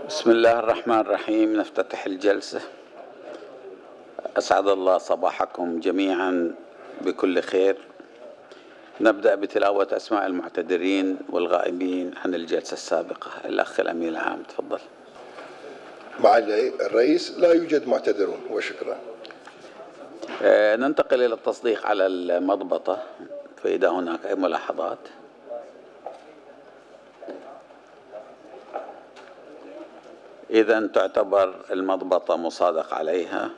بسم الله الرحمن الرحيم. نفتتح الجلسة. أسعد الله صباحكم جميعا بكل خير. نبدأ بتلاوة أسماء المعتذرين والغائبين عن الجلسة السابقة. الأخ الأمين العام تفضل. مع الرئيس لا يوجد معتذرون وشكرا. ننتقل إلى التصديق على المضبطة، فإذا هناك أي ملاحظات. إذا تعتبر المضبطة مصادق عليها.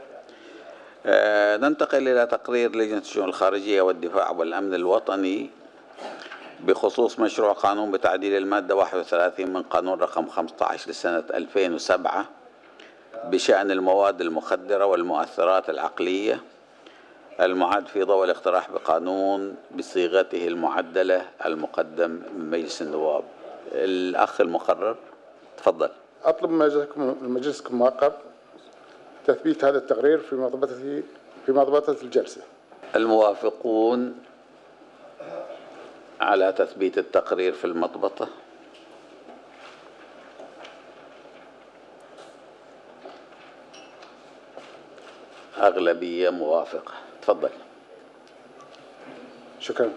ننتقل إلى تقرير لجنة الشؤون الخارجية والدفاع والأمن الوطني بخصوص مشروع قانون بتعديل المادة 31 من قانون رقم 15 لسنة 2007 بشأن المواد المخدرة والمؤثرات العقلية، المعد في ضوء الاقتراح بقانون بصيغته المعدلة المقدم من مجلس النواب. الأخ المقرر تفضل. أطلب من مجلسكم الموقر تثبيت هذا التقرير في مضبطة الجلسة. الموافقون على تثبيت التقرير في المضبطة؟ أغلبية موافقة. تفضل. شكرا.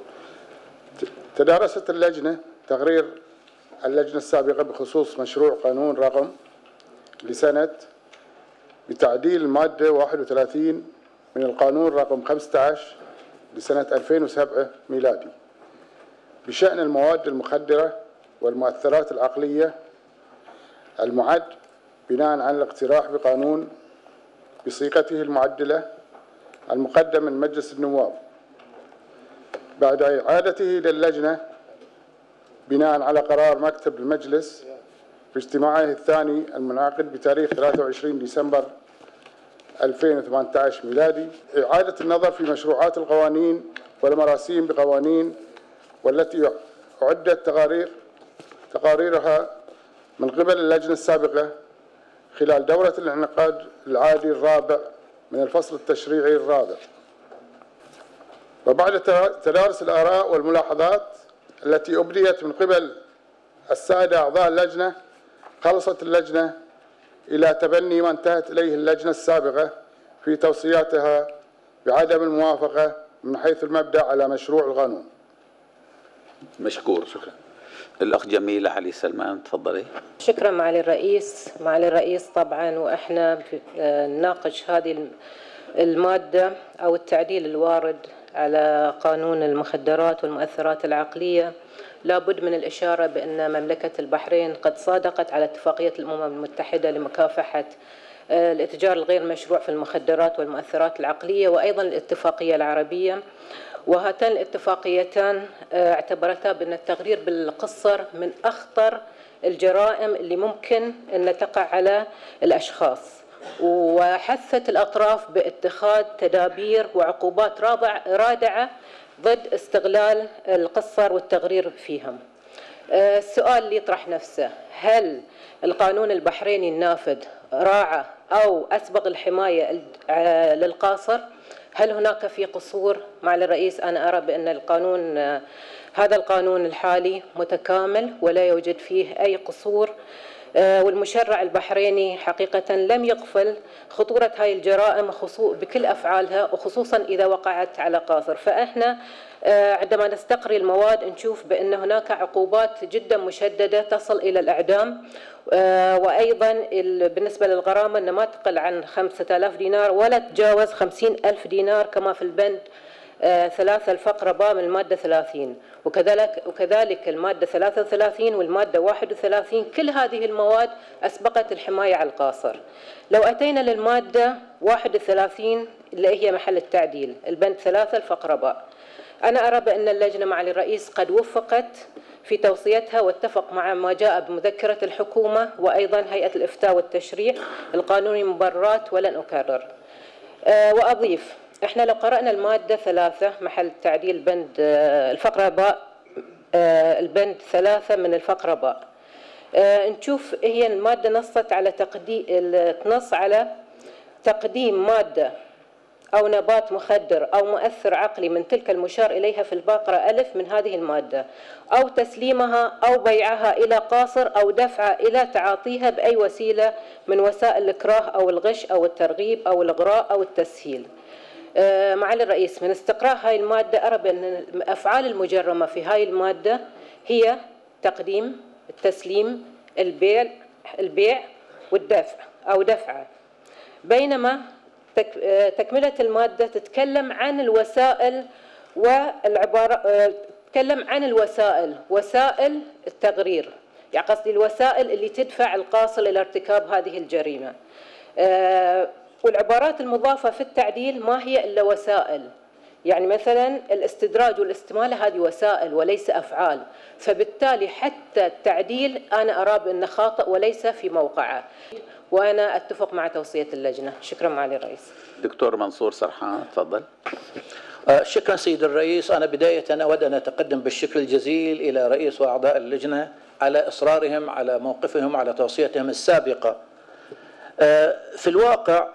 تدارست اللجنة تقرير اللجنة السابقة بخصوص مشروع قانون رقم لسنة بتعديل المادة 31 من القانون رقم 15 لسنة 2007 ميلادي بشأن المواد المخدرة والمؤثرات العقلية، المعد بناء على الاقتراح بقانون بصيغته المعدلة المقدم من مجلس النواب بعد إعادته للجنة بناء على قرار مكتب المجلس في اجتماعه الثاني المنعقد بتاريخ 23 ديسمبر 2018 ميلادي، إعادة النظر في مشروعات القوانين والمراسيم بقوانين والتي أعدت تقاريرها من قبل اللجنة السابقة خلال دورة الانعقاد العادي الرابع من الفصل التشريعي الرابع. وبعد تدارس الآراء والملاحظات التي أبديت من قبل السادة أعضاء اللجنة، خلصت اللجنة إلى تبني ما انتهت إليه اللجنة السابقة في توصياتها بعدم الموافقة من حيث المبدأ على مشروع القانون. مشكور. شكرا. الأخ جميلة علي سلمان تفضلي. شكرا معالي الرئيس. طبعا وإحنا نناقش هذه المادة أو التعديل الوارد على قانون المخدرات والمؤثرات العقلية، لابد من الإشارة بأن مملكة البحرين قد صادقت على اتفاقية الأمم المتحدة لمكافحة الاتجار الغير مشروع في المخدرات والمؤثرات العقلية، وأيضا الاتفاقية العربية، وهاتان الاتفاقيتان اعتبرتا بأن التغرير بالقصر من أخطر الجرائم اللي ممكن أن تقع على الأشخاص، وحثت الأطراف باتخاذ تدابير وعقوبات رادعة ضد استغلال القصر والتغرير فيهم. السؤال اللي يطرح نفسه: هل القانون البحريني النافذ راعى أو أسبغ الحماية للقاصر؟ هل هناك في قصور؟ معالي الرئيس، أنا أرى بأن هذا القانون الحالي متكامل ولا يوجد فيه أي قصور، والمشرع البحريني حقيقة لم يغفل خطورة هاي الجرائم بكل أفعالها، وخصوصا إذا وقعت على قاصر. فإحنا عندما نستقري المواد نشوف بأن هناك عقوبات جدا مشددة تصل إلى الإعدام، وأيضا بالنسبة للغرامة أن ما تقل عن 5000 دينار ولا تتجاوز 50,000 دينار كما في البند 3 الفقرة باء من المادة 30، وكذلك المادة 33 والمادة 31. كل هذه المواد أسبقت الحماية على القاصر. لو أتينا للمادة 31 اللي هي محل التعديل، البند 3 الفقرة باء، أنا أرى بأن اللجنة معالي الرئيس قد وفقت في توصيتها واتفق مع ما جاء بمذكرة الحكومة وأيضا هيئة الإفتاء والتشريع القانوني مبررات، ولن أكرر. وأضيف: إحنا لو قرأنا المادة 3 محل التعديل بند الفقرة باء، البند 3 من الفقرة باء، نشوف هي المادة نص على تقديم مادة أو نبات مخدر أو مؤثر عقلي من تلك المشار إليها في الباقرة ألف من هذه المادة، أو تسليمها أو بيعها إلى قاصر أو دفعها إلى تعاطيها بأي وسيلة من وسائل الإكراه أو الغش أو الترغيب أو الإغراء أو التسهيل. معالي الرئيس، من استقراء هاي المادة أرى بأن الأفعال المجرمة في هاي المادة هي تقديم، التسليم، البيع والدفع أو دفعه، بينما تكملة المادة تتكلم عن الوسائل والعبارة، تتكلم عن الوسائل، وسائل التغرير، يعني قصدي الوسائل اللي تدفع القاصر إلى ارتكاب هذه الجريمة. والعبارات المضافة في التعديل ما هي إلا وسائل، يعني مثلا الاستدراج والاستمالة هذه وسائل وليس أفعال، فبالتالي حتى التعديل أنا أرى بأنه خاطئ وليس في موقعه، وأنا أتفق مع توصية اللجنة. شكرا معالي الرئيس. دكتور منصور سرحان تفضل. شكرا سيد الرئيس. أنا بداية أود أن أتقدم بالشكر الجزيل إلى رئيس وأعضاء اللجنة على إصرارهم على موقفهم على توصيتهم السابقة. في الواقع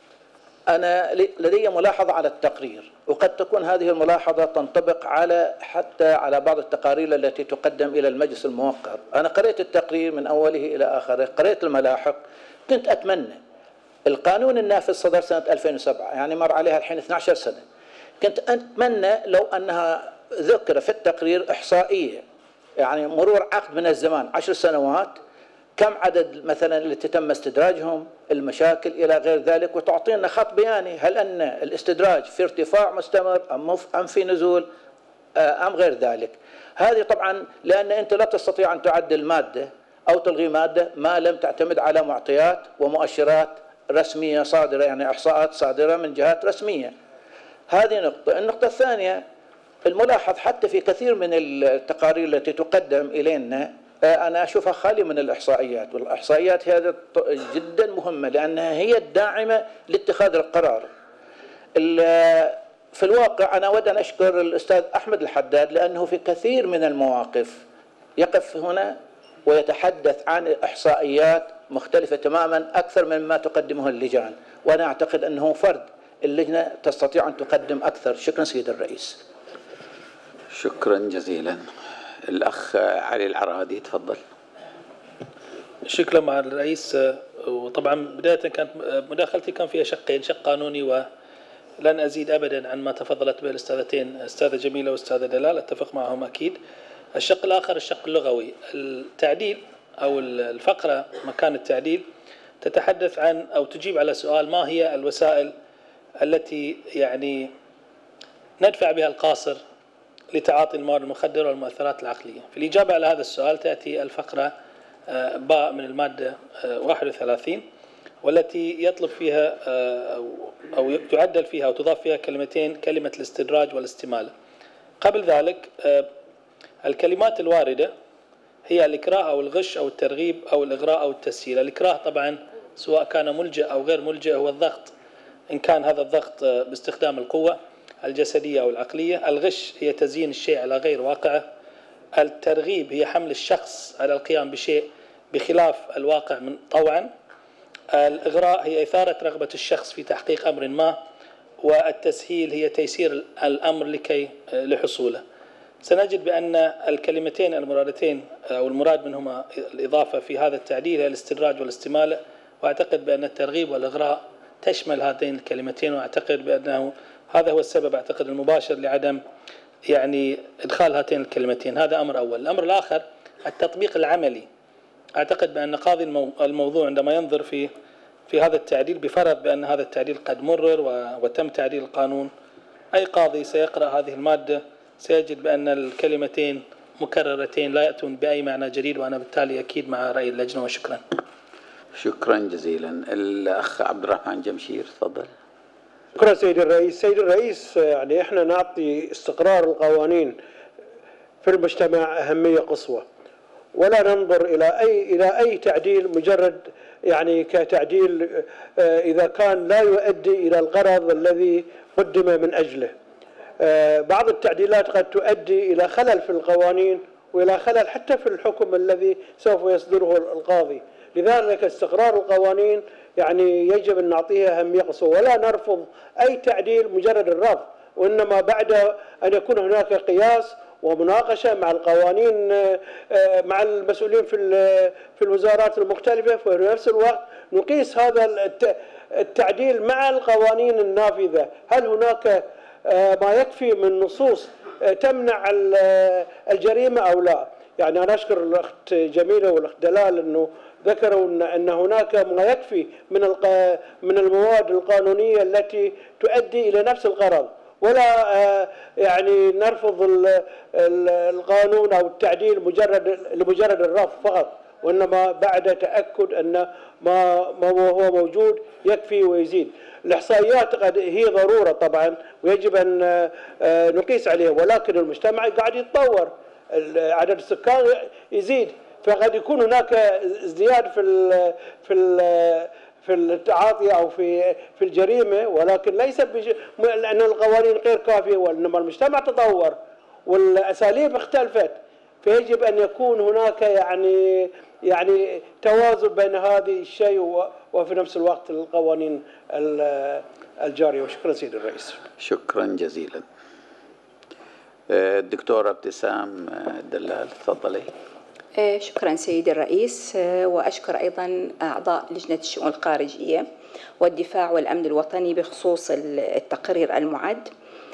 أنا لدي ملاحظة على التقرير، وقد تكون هذه الملاحظة تنطبق حتى على بعض التقارير التي تقدم إلى المجلس الموقر. أنا قرأت التقرير من أوله إلى آخره، قرأت الملاحق. كنت أتمنى القانون النافذ صدر سنة 2007، يعني مر عليها الحين 12 سنة. كنت أتمنى لو أنها ذكر في التقرير إحصائية، يعني مرور عقد من الزمان 10 سنوات، كم عدد مثلا التي تم استدراجهم، المشاكل إلى غير ذلك، وتعطينا خط بياني هل أن الاستدراج في ارتفاع مستمر أم في نزول أم غير ذلك. هذه طبعا لأن أنت لا تستطيع أن تعدل مادة أو تلغي مادة ما لم تعتمد على معطيات ومؤشرات رسمية صادرة، يعني إحصاءات صادرة من جهات رسمية. هذه نقطة. النقطة الثانية، الملاحظ حتى في كثير من التقارير التي تقدم إلينا أنا أشوفها خالية من الإحصائيات، والإحصائيات هذه جدا مهمة لأنها هي الداعمة لاتخاذ القرار. في الواقع أنا أود أن أشكر الأستاذ أحمد الحداد لأنه في كثير من المواقف يقف هنا ويتحدث عن إحصائيات مختلفة تماما أكثر مما تقدمه اللجان، وأنا أعتقد أنه فرد اللجنة تستطيع أن تقدم أكثر. شكرا سيد الرئيس. شكرا جزيلا. الأخ علي العرادي تفضل. شكرا مع الرئيس. وطبعا بداية كانت مداخلتي كان فيها شقين، شق قانوني ولن أزيد أبدا عن ما تفضلت به الأستاذتين، أستاذة جميلة وأستاذة دلال، أتفق معهم أكيد. الشق الآخر الشق اللغوي. التعديل أو الفقرة مكان التعديل تتحدث عن أو تجيب على سؤال ما هي الوسائل التي يعني ندفع بها القاصر لتعاطي المواد المخدرة والمؤثرات العقلية. في الإجابة على هذا السؤال تأتي الفقرة باء من المادة 31 والتي يطلب فيها أو يعدل فيها أو تضاف فيها كلمتين، كلمة الاستدراج والاستمالة. قبل ذلك الكلمات الواردة هي الإكراه أو الغش أو الترغيب أو الإغراء أو التسهيل. الإكراه طبعا سواء كان ملجأ أو غير ملجأ هو الضغط، إن كان هذا الضغط باستخدام القوة الجسدية أو العقلية. الغش هي تزيين الشيء على غير واقعه. الترغيب هي حمل الشخص على القيام بشيء بخلاف الواقع من طوعا. الإغراء هي إثارة رغبة الشخص في تحقيق أمر ما، والتسهيل هي تيسير الأمر لحصوله. سنجد بأن الكلمتين المرادتين أو المراد منهما الإضافة في هذا التعديل هي الاستدراج والاستمالة، وأعتقد بأن الترغيب والإغراء تشمل هاتين الكلمتين، وأعتقد بأنه هذا هو السبب أعتقد المباشر لعدم يعني إدخال هاتين الكلمتين. هذا أمر أول. الأمر الآخر التطبيق العملي. أعتقد بأن قاضي الموضوع عندما ينظر في هذا التعديل بفرض بأن هذا التعديل قد مرر وتم تعديل القانون، أي قاضي سيقرأ هذه المادة سيجد بأن الكلمتين مكررتين لا يأتون بأي معنى جديد، وأنا بالتالي أكيد مع رأي اللجنة. وشكرا. شكرا جزيلا. الأخ عبد الرحمن جمشير تفضل. شكرا سيد الرئيس. سيد الرئيس، يعني احنا نعطي استقرار القوانين في المجتمع أهمية قصوى، ولا ننظر إلى أي تعديل مجرد يعني كتعديل إذا كان لا يؤدي إلى الغرض الذي قدم من أجله. بعض التعديلات قد تؤدي إلى خلل في القوانين وإلى خلل حتى في الحكم الذي سوف يصدره القاضي. لذلك استقرار القوانين يعني يجب أن نعطيها أهمية قصوى، ولا نرفض أي تعديل مجرد الرفض، وإنما بعد أن يكون هناك قياس ومناقشة مع القوانين مع المسؤولين في الوزارات المختلفة، وفي نفس الوقت نقيس هذا التعديل مع القوانين النافذة. هل هناك ما يكفي من نصوص تمنع الجريمة أو لا؟ يعني أنا أشكر الأخت جميلة والأخت دلال أنه ذكروا أن هناك ما يكفي من المواد القانونية التي تؤدي إلى نفس الغرض، ولا يعني نرفض القانون أو التعديل لمجرد الرفض فقط، وإنما بعد تأكد أن ما هو موجود يكفي ويزيد. الإحصائيات قد هي ضرورة طبعا ويجب أن نقيس عليها، ولكن المجتمع قاعد يتطور، عدد السكان يزيد، فقد يكون هناك ازدياد في التعاطي او في الجريمه، ولكن ليس لان القوانين غير كافيه، وانما المجتمع تطور والاساليب اختلفت، فيجب ان يكون هناك يعني توازن بين هذه الشيء وفي نفس الوقت القوانين الجاريه. وشكرا سيدي الرئيس. شكرا جزيلا. الدكتورة ابتسام دلال، تفضلي. شكرا سيدي الرئيس، وأشكر أيضا أعضاء لجنة الشؤون الخارجية والدفاع والأمن الوطني بخصوص التقرير المعد.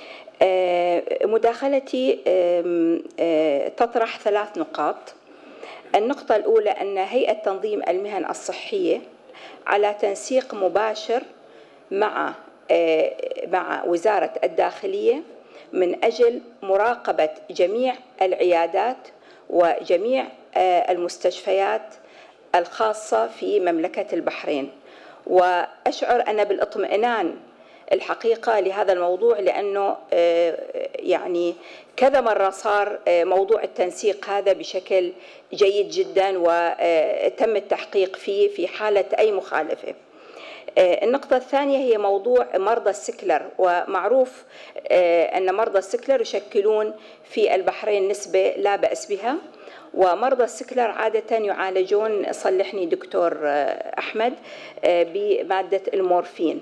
مداخلتي تطرح 3 نقاط. النقطة الأولى أن هيئة تنظيم المهن الصحية على تنسيق مباشر مع وزارة الداخلية من أجل مراقبة جميع العيادات وجميع المستشفيات الخاصة في مملكة البحرين، وأشعر أنا بالاطمئنان الحقيقة لهذا الموضوع، لأنه يعني كذا مرة صار موضوع التنسيق هذا بشكل جيد جدا وتم التحقيق فيه في حالة أي مخالفة. النقطة الثانية هي موضوع مرضى السكلر، ومعروف أن مرضى السكلر يشكلون في البحرين نسبة لا بأس بها، ومرضى السكلر عادة يعالجون، صلحني دكتور أحمد، بمادة المورفين.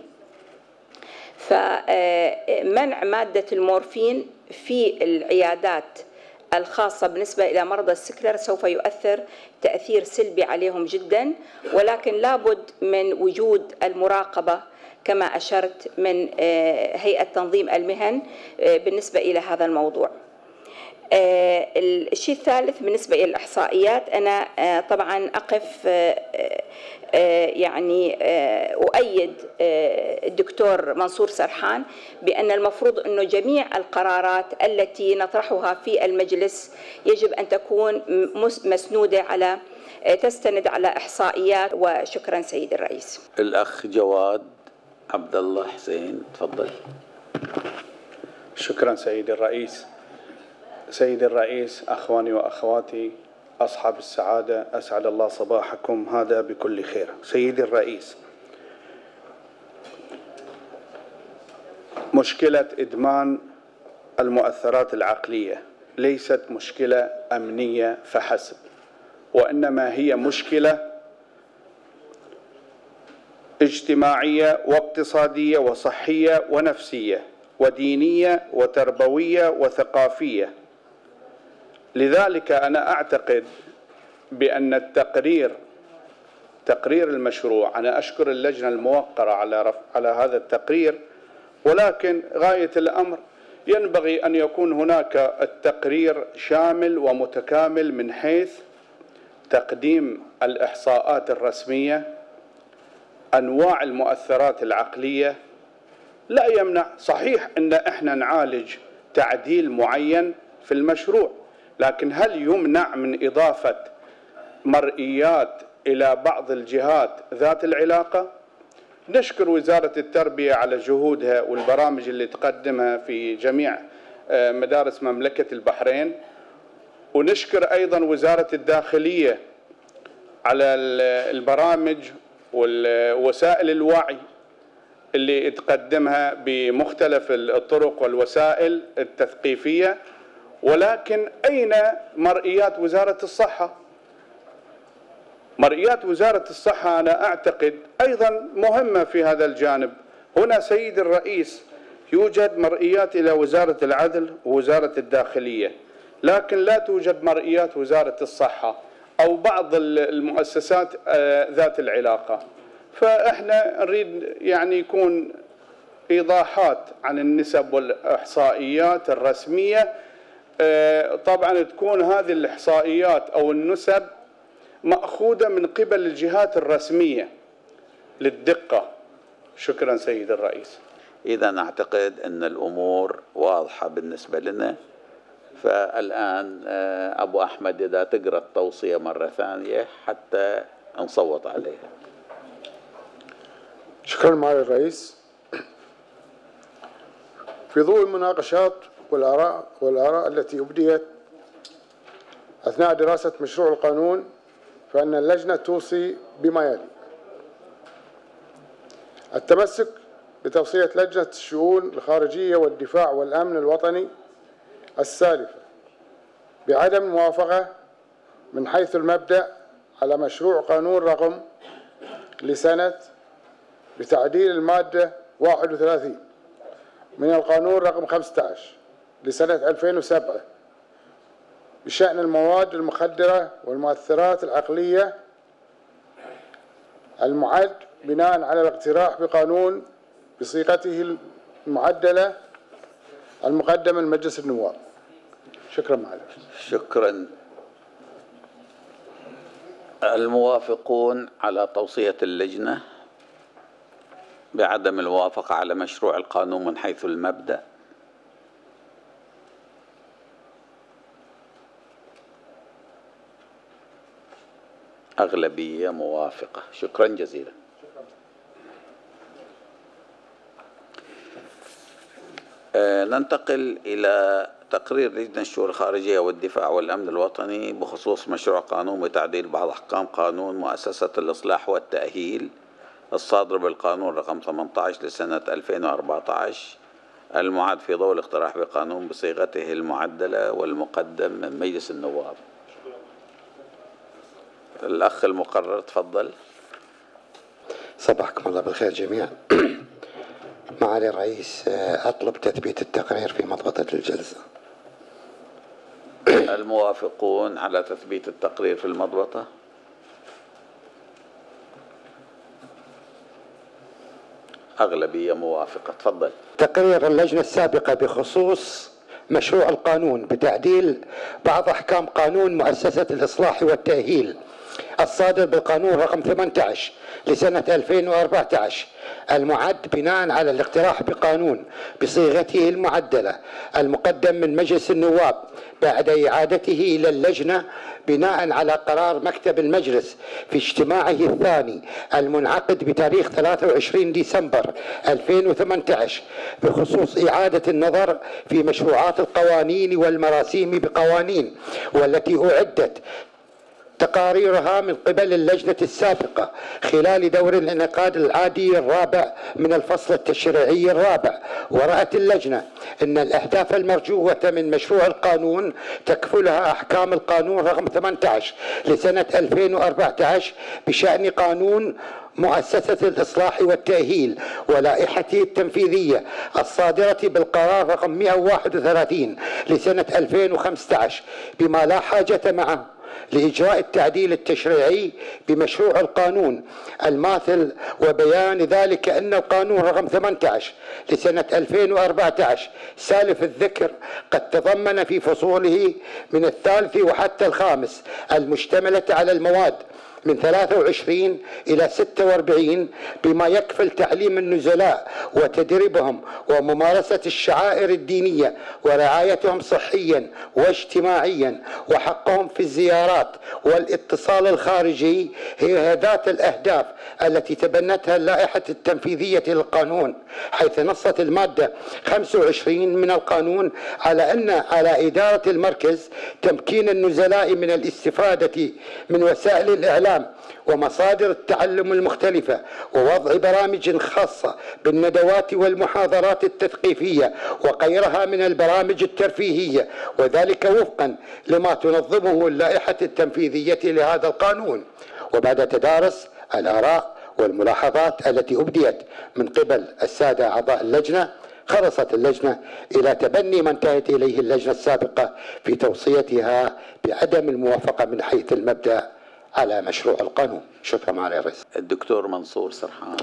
فمنع مادة المورفين في العيادات الخاصة بالنسبة إلى مرضى السكلر سوف يؤثر تأثير سلبي عليهم جدا، ولكن لابد من وجود المراقبة كما أشرت من هيئة تنظيم المهن بالنسبة إلى هذا الموضوع. الشيء الثالث بالنسبة إلى الإحصائيات، أنا طبعا أقف يعني أؤيد الدكتور منصور سرحان بأن المفروض أنه جميع القرارات التي نطرحها في المجلس يجب أن تكون مسنودة على تستند على إحصائيات. وشكرا سيد الرئيس. الأخ جواد عبد الله حسين، تفضل. شكرا سيدي الرئيس. سيدي الرئيس، أخواني وأخواتي أصحاب السعادة، أسعد الله صباحكم هذا بكل خير. سيدي الرئيس، مشكلة إدمان المؤثرات العقلية ليست مشكلة أمنية فحسب، وإنما هي مشكلة اجتماعية واقتصادية وصحية ونفسية ودينية وتربوية وثقافية. لذلك أنا أعتقد بأن تقرير المشروع، أنا أشكر اللجنة الموقرة على هذا التقرير، ولكن غاية الأمر ينبغي أن يكون هناك التقرير شامل ومتكامل من حيث تقديم الإحصاءات الرسمية، أنواع المؤثرات العقلية. لا يمنع صحيح أن إحنا نعالج تعديل معين في المشروع، لكن هل يمنع من إضافة مرئيات إلى بعض الجهات ذات العلاقة؟ نشكر وزارة التربية على جهودها والبرامج اللي تقدمها في جميع مدارس مملكة البحرين، ونشكر أيضا وزارة الداخلية على البرامج ووسائل الوعي اللي تقدمها بمختلف الطرق والوسائل التثقيفية. ولكن أين مرئيات وزارة الصحة؟ مرئيات وزارة الصحة أنا أعتقد أيضا مهمة في هذا الجانب. هنا سيد الرئيس يوجد مرئيات إلى وزارة العدل ووزارة الداخلية، لكن لا توجد مرئيات وزارة الصحة أو بعض المؤسسات ذات العلاقة. فإحنا نريد يعني يكون إيضاحات عن النسب والإحصائيات الرسمية، طبعا تكون هذه الإحصائيات أو النسب مأخوذة من قبل الجهات الرسمية للدقة. شكرا سيد الرئيس. إذا أعتقد أن الأمور واضحة بالنسبة لنا. فالآن أبو أحمد إذا تقرأ التوصية مرة ثانية حتى نصوت عليها. شكرا معالي الرئيس. في ضوء المناقشات والآراء التي أبديت أثناء دراسة مشروع القانون، فإن اللجنة توصي بما يلي: التمسك بتوصية لجنة الشؤون الخارجية والدفاع والأمن الوطني السالفة بعدم الموافقة من حيث المبدأ على مشروع قانون رقم لسنة بتعديل المادة 31 من القانون رقم 15 لسنة 2007 بشأن المواد المخدرة والمؤثرات العقلية، المعد بناء على الاقتراح بقانون بصيغته المعدلة المقدم من مجلس النواب. شكرا معالي. شكرا. الموافقون على توصية اللجنة بعدم الموافقة على مشروع القانون من حيث المبدأ. أغلبية موافقة. شكرا جزيلا. ننتقل إلى تقرير لجنة الشؤون الخارجية والدفاع والأمن الوطني بخصوص مشروع قانون بتعديل بعض أحكام قانون مؤسسة الإصلاح والتأهيل الصادر بالقانون رقم 18 لسنة 2014 المعد في ضوء الاقتراح بقانون بصيغته المعدلة والمقدم من مجلس النواب. الأخ المقرر تفضل. صباحكم الله بالخير جميعا. معالي الرئيس أطلب تثبيت التقرير في مضبطة الجلسة. الموافقون على تثبيت التقرير في المضبطة؟ أغلبية موافقة. تفضل. تقرير اللجنة السابقة بخصوص مشروع القانون بتعديل بعض أحكام قانون مؤسسة الإصلاح والتأهيل الصادر بالقانون رقم 18 لسنة 2014 المعد بناء على الاقتراح بقانون بصيغته المعدلة المقدم من مجلس النواب بعد إعادته إلى اللجنة بناء على قرار مكتب المجلس في اجتماعه الثاني المنعقد بتاريخ 23 ديسمبر 2018 بخصوص إعادة النظر في مشروعات القوانين والمراسيم بقوانين، والتي أعدت تقاريرها من قبل اللجنة السابقة خلال دور الانعقاد العادي الرابع من الفصل التشريعي الرابع. ورأت اللجنة أن الأهداف المرجوة من مشروع القانون تكفلها أحكام القانون رقم 18 لسنة 2014 بشأن قانون مؤسسة الإصلاح والتأهيل ولائحته التنفيذية الصادرة بالقرار رقم 131 لسنة 2015 بما لا حاجة معه لإجراء التعديل التشريعي بمشروع القانون الماثل، وبيان ذلك أن القانون رقم 18 لسنة 2014 سالف الذكر قد تضمن في فصوله من الثالث وحتى الخامس المشتملة على المواد من 23 إلى 46 بما يكفل تعليم النزلاء وتدريبهم وممارسة الشعائر الدينية ورعايتهم صحيا واجتماعيا وحقهم في الزيارات والاتصال الخارجي هي ذات الأهداف التي تبنتها اللائحة التنفيذية للقانون، حيث نصت المادة 25 من القانون على إدارة المركز تمكين النزلاء من الاستفادة من وسائل الإعلام ومصادر التعلم المختلفة ووضع برامج خاصة بالندوات والمحاضرات التثقيفية وغيرها من البرامج الترفيهية، وذلك وفقا لما تنظمه اللائحة التنفيذية لهذا القانون. وبعد تدارس الآراء والملاحظات التي أبديت من قبل السادة أعضاء اللجنة، خلصت اللجنة إلى تبني ما انتهت إليه اللجنة السابقة في توصيتها بعدم الموافقة من حيث المبدأ على مشروع القانون. شكرا معالي الرئيس. الدكتور منصور سرحان.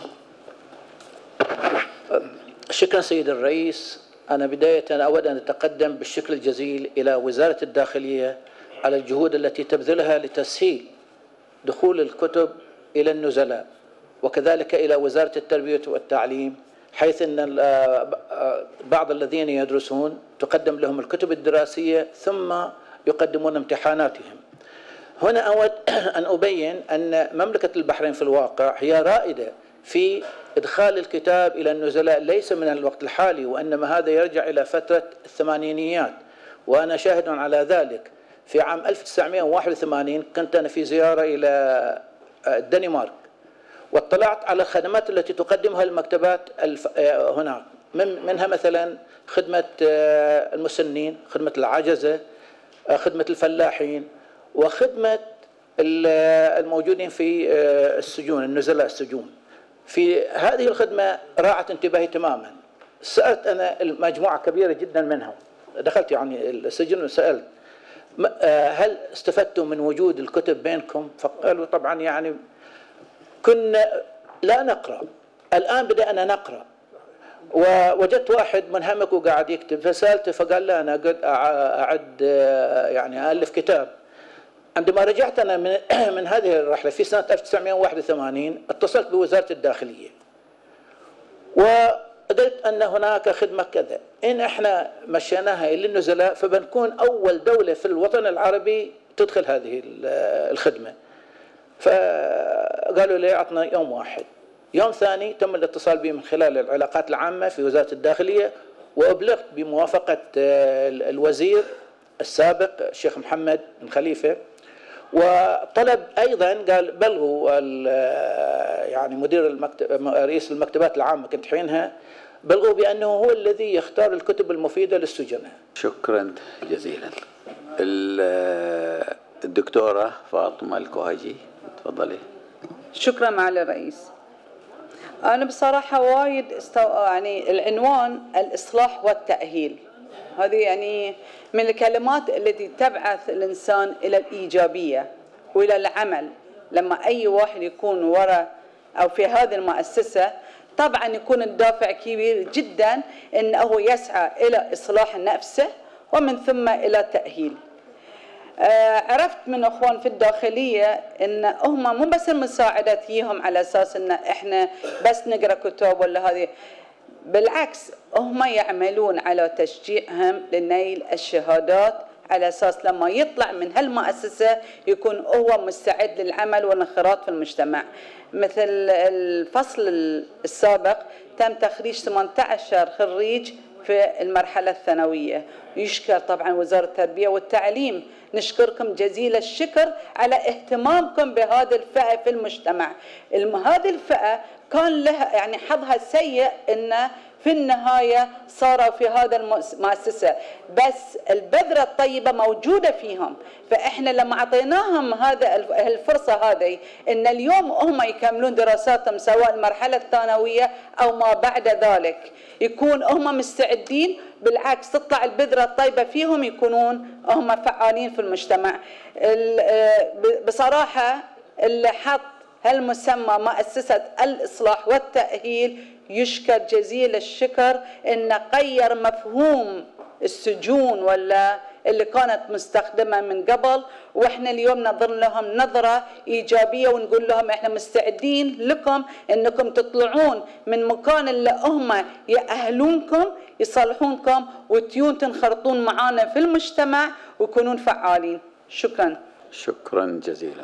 شكرا سيد الرئيس. أنا بداية أود أن أتقدم بالشكر الجزيل إلى وزارة الداخلية على الجهود التي تبذلها لتسهيل دخول الكتب إلى النزلاء، وكذلك إلى وزارة التربية والتعليم، حيث أن بعض الذين يدرسون تقدم لهم الكتب الدراسية ثم يقدمون امتحاناتهم. هنا أود أن أبين أن مملكة البحرين في الواقع هي رائدة في إدخال الكتاب إلى النزلاء، ليس من الوقت الحالي، وإنما هذا يرجع إلى فترة الثمانينيات، وأنا شاهد على ذلك. في عام 1981 كنت أنا في زيارة إلى الدنمارك، واطلعت على الخدمات التي تقدمها المكتبات هناك، منها مثلا خدمة المسنين، خدمة العجزة، خدمة الفلاحين، وخدمة الموجودين في السجون، النزلاء السجون. في هذه الخدمة راعت انتباهي تماما. سألت أنا المجموعة كبيرة جدا منهم، دخلت يعني السجن وسألت هل استفدتم من وجود الكتب بينكم؟ فقالوا طبعا يعني كنا لا نقرأ، الآن بدأنا نقرأ. ووجدت واحد منهمك وقاعد يكتب، فسألته فقال لا أنا قد أعد يعني ألف كتاب. عندما رجعت أنا من هذه الرحلة في سنة 1981 اتصلت بوزارة الداخلية وقلت أن هناك خدمة كذا، إن إحنا مشيناها للنزلاء فبنكون أول دولة في الوطن العربي تدخل هذه الخدمة. فقالوا لي عطنا يوم واحد. يوم ثاني تم الاتصال بي من خلال العلاقات العامة في وزارة الداخلية، وأبلغت بموافقة الوزير السابق الشيخ محمد بن خليفة، وطلب أيضا قال بلغوا يعني رئيس المكتبات العامة كنت حينها، بلغوا بأنه هو الذي يختار الكتب المفيدة للسجناء. شكرا جزيلا. الدكتورة فاطمة الكوهجي، تفضلي. شكرا معالي الرئيس. أنا بصراحة وايد يعني العنوان الإصلاح والتأهيل، هذه يعني من الكلمات التي تبعث الإنسان إلى الإيجابية وإلى العمل. لما أي واحد يكون وراء أو في هذه المؤسسة طبعا يكون الدافع كبير جدا أنه يسعى إلى إصلاح نفسه ومن ثم إلى تأهيل. عرفت من أخوان في الداخلية إن هم مو بس المساعدة تجيهم على أساس إن إحنا بس نقرأ كتب ولا هذه، بالعكس هم يعملون على تشجيعهم لنيل الشهادات على أساس لما يطلع من هالمؤسسة يكون هو مستعد للعمل والانخراط في المجتمع. مثل الفصل السابق تم تخريج 18 خريج في المرحلة الثانوية. يشكر طبعا وزارة التربية والتعليم، نشكركم جزيل الشكر على اهتمامكم بهذه الفئة في المجتمع. هذه الفئة كان لها يعني حظها سيء إن في النهاية صاروا في هذا المؤسسة، بس البذرة الطيبة موجودة فيهم. فإحنا لما أعطيناهم هذا الفرصة هذه إن اليوم هم يكملون دراساتهم سواء المرحلة الثانوية أو ما بعد ذلك، يكون هم مستعدين، بالعكس تطلع البذرة الطيبة فيهم، يكونون هم فعالين في المجتمع. بصراحة اللي حط هالمسمى مؤسسة الإصلاح والتأهيل يشكر جزيل الشكر إنه غير مفهوم السجون ولا اللي كانت مستخدمة من قبل، وإحنا اليوم نظر لهم نظرة إيجابية ونقول لهم إحنا مستعدين لكم إنكم تطلعون من مكان اللي هم يأهلونكم يصلحونكم وتيون تنخرطون معانا في المجتمع ويكونون فعالين. شكرا. شكرا جزيلا.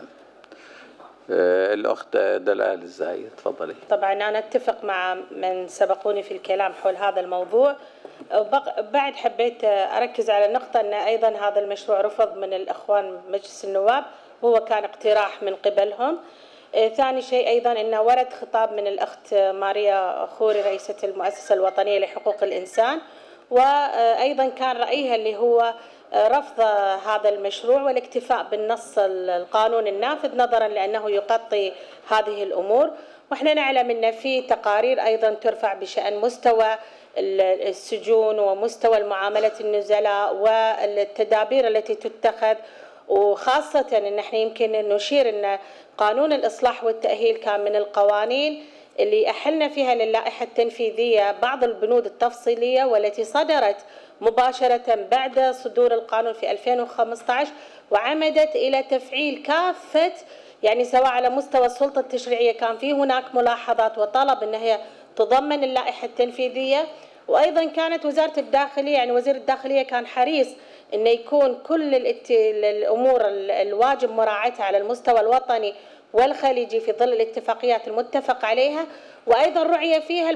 الأخت دلال الزايد، تفضلي. طبعا أنا أتفق مع من سبقوني في الكلام حول هذا الموضوع. بعد حبيت أركز على نقطة أن أيضا هذا المشروع رفض من الأخوان مجلس النواب، هو كان اقتراح من قبلهم. ثاني شيء أيضا أنه ورد خطاب من الأخت ماريا خوري رئيسة المؤسسة الوطنية لحقوق الإنسان، وأيضا كان رأيها اللي هو رفض هذا المشروع والاكتفاء بالنص القانون النافذ نظرا لأنه يغطي هذه الأمور. وإحنا نعلم أن في تقارير أيضا ترفع بشأن مستوى السجون ومستوى معاملة النزلاء والتدابير التي تتخذ، وخاصة أن احنا يمكن نشير أن قانون الإصلاح والتأهيل كان من القوانين اللي أحلنا فيها للائحة التنفيذية بعض البنود التفصيلية والتي صدرت مباشرة بعد صدور القانون في 2015 وعمدت إلى تفعيل كافة يعني سواء على مستوى السلطة التشريعية كان في هناك ملاحظات وطلب أن هي تضمن اللائحة التنفيذية، وأيضا كانت وزارة الداخلية يعني وزير الداخلية كان حريص أن يكون كل الأمور الواجب مراعاتها على المستوى الوطني والخليجي في ظل الاتفاقيات المتفق عليها، وأيضا رعي فيها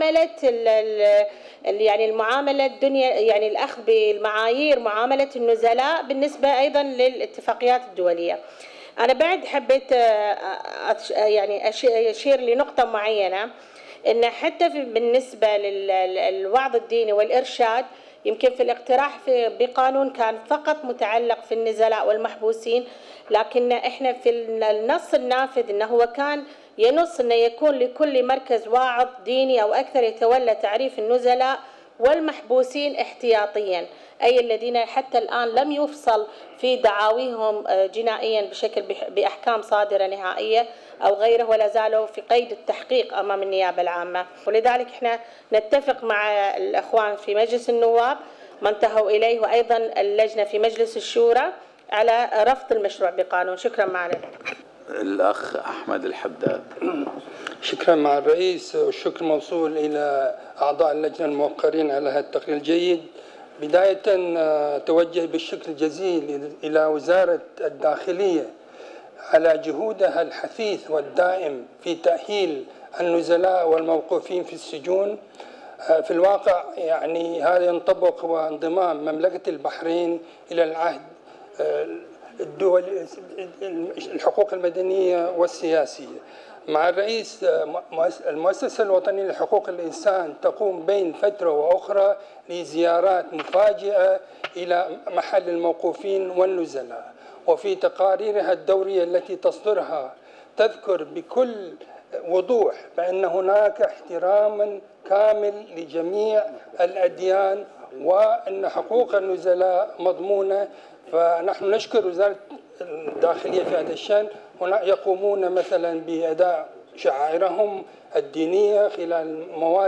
المعاملة الدنيا يعني الأخذ بالمعايير معاملة النزلاء بالنسبة أيضا للاتفاقيات الدولية. أنا بعد حبيت يعني أشير لنقطة معينة إن حتى بالنسبة للوعظ الديني والإرشاد يمكن في الاقتراح بقانون كان فقط متعلق في النزلاء والمحبوسين، لكن احنا في النص النافذ انه هو كان ينص انه يكون لكل مركز واعظ ديني او اكثر يتولى تعريف النزلاء والمحبوسين احتياطيا، اي الذين حتى الان لم يفصل في دعاويهم جنائيا بشكل باحكام صادره نهائيه او غيره ولا زالوا في قيد التحقيق امام النيابه العامه. ولذلك احنا نتفق مع الاخوان في مجلس النواب ما انتهوا اليه وايضا اللجنه في مجلس الشورى على رفض المشروع بقانون. شكرا معالي. الأخ أحمد الحداد. شكرا مع الرئيس، والشكر موصول إلى أعضاء اللجنة الموقرين على هذا التقرير الجيد. بداية توجه بالشكر الجزيل إلى وزارة الداخلية على جهودها الحثيث والدائم في تأهيل النزلاء والموقوفين في السجون. في الواقع يعني هذا ينطبق وانضمام مملكة البحرين إلى العهد الدول الحقوق المدنية والسياسية. مع الرئيس المؤسسة الوطنية لحقوق الإنسان تقوم بين فترة وأخرى لزيارات مفاجئة إلى محل الموقوفين والنزلاء، وفي تقاريرها الدورية التي تصدرها تذكر بكل وضوح بأن هناك احتراما كامل لجميع الأديان وأن حقوق النزلاء مضمونة. فنحن نشكر وزارة الداخلية في هذا الشأن. هنا يقومون مثلا بأداء شعائرهم الدينية خلال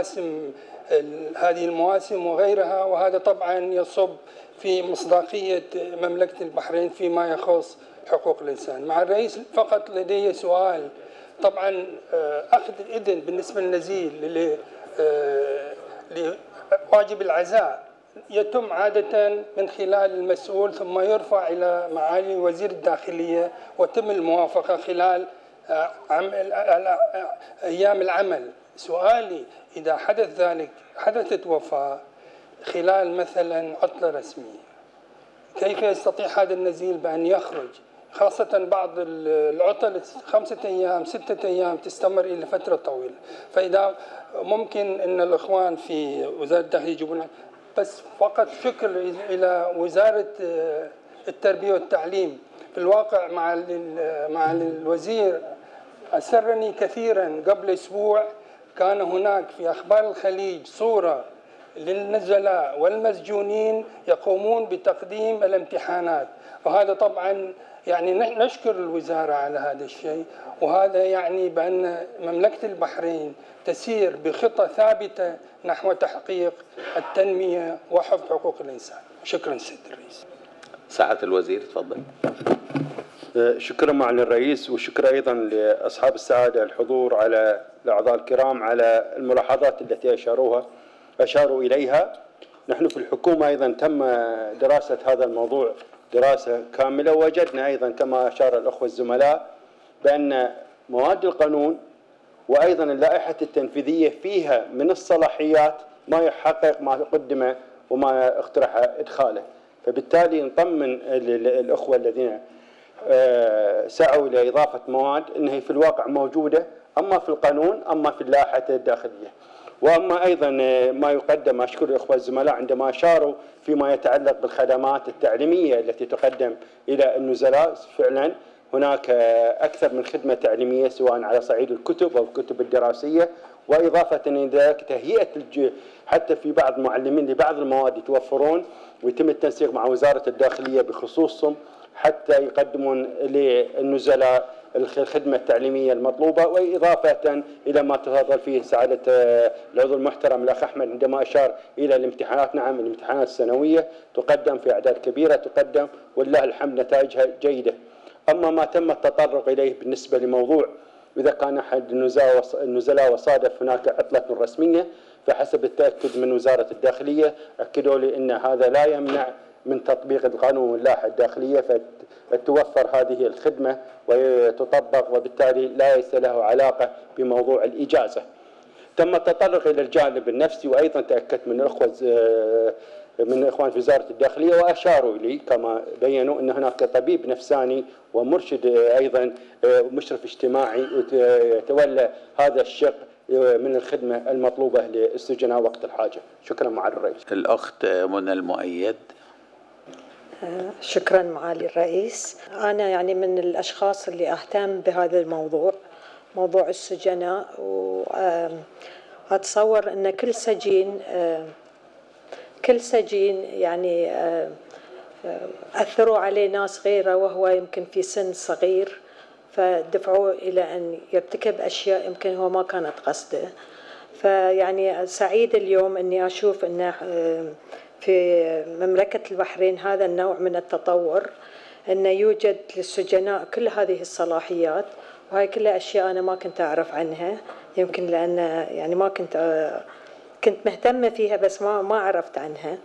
هذه المواسم وغيرها، وهذا طبعا يصب في مصداقية مملكة البحرين فيما يخص حقوق الإنسان. مع الرئيس فقط لدي سؤال، طبعا أخذ الإذن بالنسبة للنزيل لواجب العزاء يتم عادة من خلال المسؤول ثم يرفع إلى معالي وزير الداخلية وتم الموافقة خلال أيام العمل. سؤالي إذا حدث ذلك، حدثت وفاة خلال مثلا عطلة رسمية، كيف يستطيع هذا النزيل بأن يخرج؟ خاصة بعض العطل 5 أيام 6 أيام تستمر إلى فترة طويلة. فإذا ممكن أن الإخوان في وزارة الداخلية يجيبون بس فقط شكر إلى وزارة التربية والتعليم. في الواقع مع الوزير أسرني كثيرا قبل أسبوع كان هناك في أخبار الخليج صورة للنزلاء والمسجونين يقومون بتقديم الامتحانات، وهذا طبعا يعني نشكر الوزارة على هذا الشيء، وهذا يعني بأن مملكة البحرين تسير بخطة ثابتة نحو تحقيق التنمية وحفظ حقوق الإنسان. شكرا سيد الرئيس. سعادة الوزير تفضل. شكرا معالي الرئيس، وشكرا أيضا لأصحاب السعادة الحضور على الأعضاء الكرام على الملاحظات التي أشاروا إليها. نحن في الحكومة أيضا تم دراسة هذا الموضوع دراسة كاملة، ووجدنا أيضا كما أشار الأخوة الزملاء بأن مواد القانون وأيضا اللائحة التنفيذية فيها من الصلاحيات ما يحقق ما قدم وما اقترح إدخاله. فبالتالي نطمن الأخوة الذين سعوا إلى إضافة مواد أنها في الواقع موجودة، أما في القانون أما في اللائحة الداخلية. واما ايضا ما يقدم، اشكر الاخوه الزملاء عندما اشاروا فيما يتعلق بالخدمات التعليميه التي تقدم الى النزلاء. فعلا هناك اكثر من خدمه تعليميه سواء على صعيد الكتب او الكتب الدراسيه، واضافه الى ذلك تهيئه حتى في بعض المعلمين لبعض المواد يتوفرون ويتم التنسيق مع وزاره الداخليه بخصوصهم حتى يقدمون للنزلاء الخدمة التعليمية المطلوبة. وإضافة إلى ما تفضل فيه سعادة العضو المحترم الأخ أحمد عندما أشار إلى الامتحانات، نعم الامتحانات السنوية تقدم في أعداد كبيرة تقدم ولله الحمد نتائجها جيدة. أما ما تم التطرق إليه بالنسبة لموضوع إذا كان أحد النزلاء وصادف هناك عطلة رسمية، فحسب التأكد من وزارة الداخلية أكدوا لي أن هذا لا يمنع من تطبيق القانون واللائحة الداخلية فتوفر هذه الخدمة وتطبق، وبالتالي ليس له علاقة بموضوع الإجازة. تم التطرق إلى الجانب النفسي، وأيضا تأكدت من الإخوان في وزارة الداخلية وأشاروا لي كما بينوا أن هناك طبيب نفساني ومرشد أيضا مشرف اجتماعي يتولى هذا الشق من الخدمة المطلوبة للسجناء وقت الحاجة. شكرا معالي الرئيس. الأخت منى المؤيد. شكرا معالي الرئيس. أنا يعني من الأشخاص اللي أهتم بهذا الموضوع، موضوع السجناء، وأتصور أن كل سجين يعني أثروا عليه ناس غيره وهو يمكن في سن صغير، فدفعوه إلى أن يرتكب أشياء يمكن هو ما كانت قصده. فيعني سعيد اليوم أني أشوف أن في مملكة البحرين هذا النوع من التطور، أنه يوجد للسجناء كل هذه الصلاحيات، وهي كلها أشياء أنا ما كنت أعرف عنها، يمكن لأن يعني ما كنت مهتمة فيها بس ما عرفت عنها.